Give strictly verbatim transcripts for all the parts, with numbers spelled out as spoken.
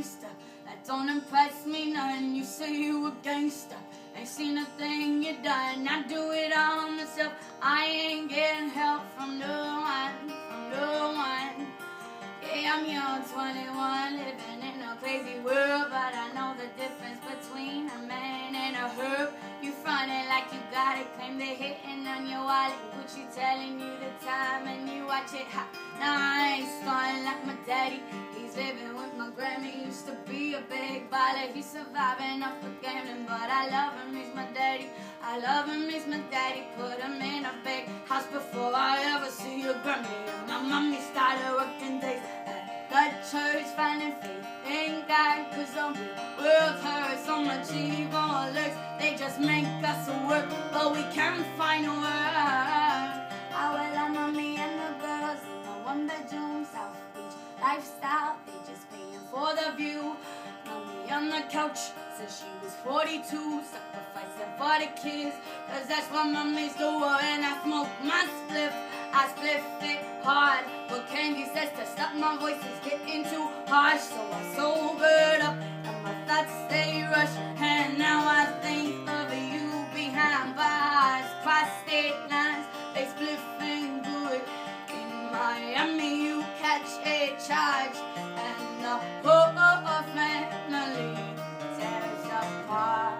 gangster. That don't impress me none. You say you a gangster. Ain't seen a thing you done. I do it all myself. I ain't getting help from no one, from no one. Yeah, I'm young, twenty-one, living in a crazy world, but I know the difference between a man and a herb. You frontin' like you got it, claim they hitting on your wallet, Gucci telling you the time and you watch it hot. Now I ain't starting like my daddy. He's living with my Grammy. Used to be a big baller. He's surviving off of gambling, but I love him. He's my daddy. I love him. He's my daddy. Put him in a big house before I ever see a Grammy. And my mommy started working days at the church, finding faith in God. Cause the world hurts so much evil lurks. They just make us work, but we can't find a word. I will love mommy and the girls in the one bedroom South Beach lifestyle. They just paying for the view. Mommy on the couch since she was forty-two, sacrificing for the kids. Cause that's what mommies do. And I smoke my spliff. I spliff it hard, but Candy says to stop, my voice is getting too harsh. So I sobered up and my thoughts stay rushed. And now I think of you behind bars, cross state lines, they spliffing good. In Miami you catch a charge, and the whole family tears apart.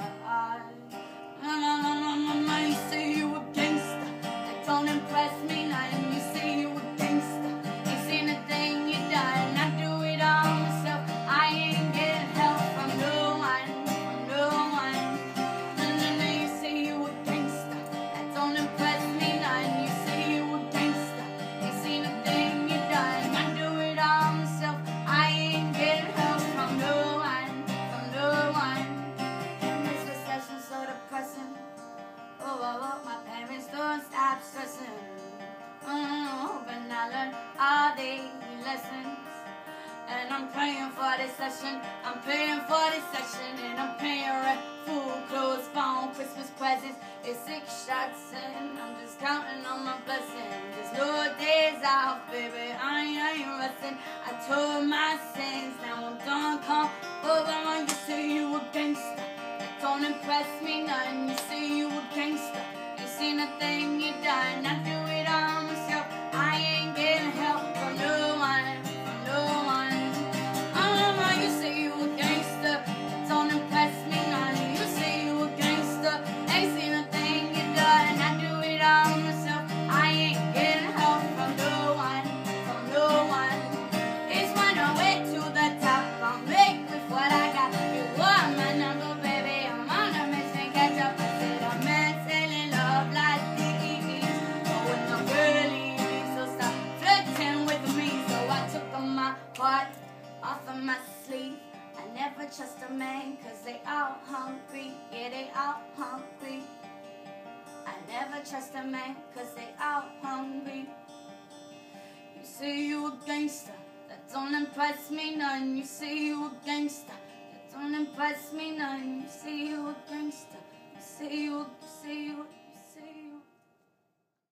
You say you a gangster, that don't impress me none. You say you a gangster, ain't seen a thing you done. I do it all myself. I ain't getting help from no one, from no one. And then you say you a gangster, that don't impress me none. You say you a gangster, ain't seen a thing you done. I do it all myself. I ain't getting help from no one, from no one. And this recession so depressing. Oh, oh, oh, my parents don't stop stressing. Mm, hoping I learn all the lessons. And I'm praying for this session. I'm praying for this session. And I'm paying rent, food, clothes, phone, Christmas presents. It's six shots and I'm just counting on my blessings. There's no days off, baby. I ain't resting. I told my sins, now I'm done. Come over when you say you a gangster. Don't impress me none. You say you a gangster, ain't seen a thing you done. I do it all myself. I ain't getting help from no one, from no one. Oh, you say you a gangster, don't impress me none. You say you a gangster, ain't seen a thing you done. I do it all myself. I ain't getting help from no one, from no one. It's when I went to the top, I'll make with what I got. You are my number. Off of my sleeve, I never trust a man, cause they all hungry, yeah, they all hungry. I never trust a man, cause they all hungry. You say you a gangster, that don't impress me none. You say you a gangster, that don't impress me none. You say you a gangster, you say you, you say you a